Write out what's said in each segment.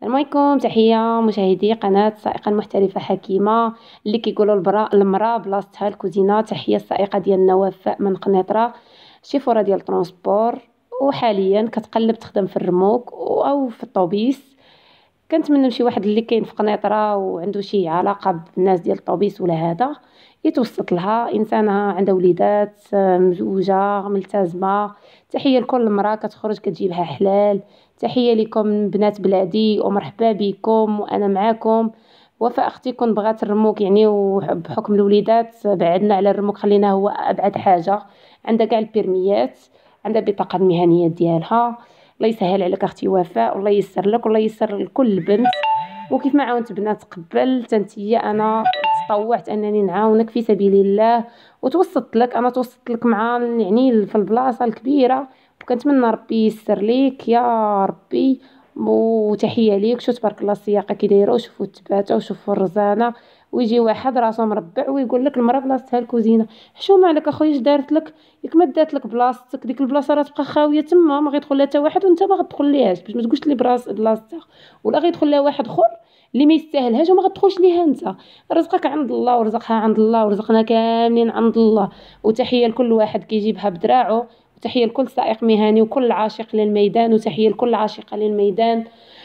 السلام عليكم. تحية مشاهدي قناة السائقة المحترفة حكيمة، اللي كيقولوا المرا بلاصتها الكوزينة. تحية السائقة ديالنا وفاء من قنيطرة، شيفورة ديال الترونسبور، وحاليا كتقلب تخدم في الرموك او في الطوبيس. كنتمنى شي واحد اللي كاين في قنيطرة وعنده شي علاقة بالناس ديال الطوبيس ولا هذا يتوسط لها. انسانه عندها وليدات، مزوجه ملتزمه. تحيه لكل امراه كتخرج كتجيبها حلال. تحيه لكم بنات بلادي ومرحبا بكم وانا معاكم. وفاء اختي كون بغات الرموك يعني، وبحكم الوليدات بعدنا على الرموك، خلينا هو ابعد حاجه. عندها كاع البيرميات، عندها البطاقه المهنيه ديالها. الله يسهل عليك اختي وفاء، والله ييسر لك والله ييسر لكل بنت. وكيف ما عاونت بنات قبل تنتيا انا تطوعت انني نعاونك في سبيل الله، وتوسطت لك. انا توسطت لك مع يعني في البلاصه الكبيره، وكنتمنى ربي ييسر ليك يا ربي. وتحيه ليك. شو تبارك الله السياقه كي دايره، وشوفوا التباته وشوفوا الرزانه. ويجي واحد راسو مربع ويقول لك المراه بلاصتها الكوزينه. حشومه عليك اخويا، اش دارت لك؟ ياك ما دات لك بلاصتك، ديك البلاصه راه تبقى خاويه تما، ما غيدخل لها حتى واحد، وانت ما غتدخل ليهاش باش ما تقولش لي بلاصتها. ولا غيدخل لها واحد اخر اللي ما يستاهلهاش وما غتدخلش ليها انت. رزقك عند الله ورزقها عند الله ورزقنا كاملين عند الله. وتحيه لكل واحد كيجيبها بدراعه، وتحيه لكل سائق مهني وكل عاشق للميدان، وتحيه لكل عاشقه للميدان.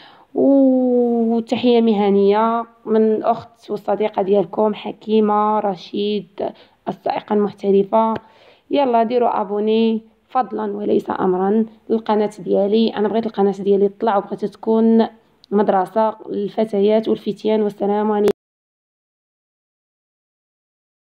وتحيه مهنيه من اخت والصديقه ديالكم حكيمه رشيد، السائقه المحترفه. يلا ديروا ابوني فضلا وليس امرا للقناه ديالي. انا بغيت القناه ديالي تطلع، وبغيت تكون مدرسه للفتيات والفتيان. والسلام عليكم.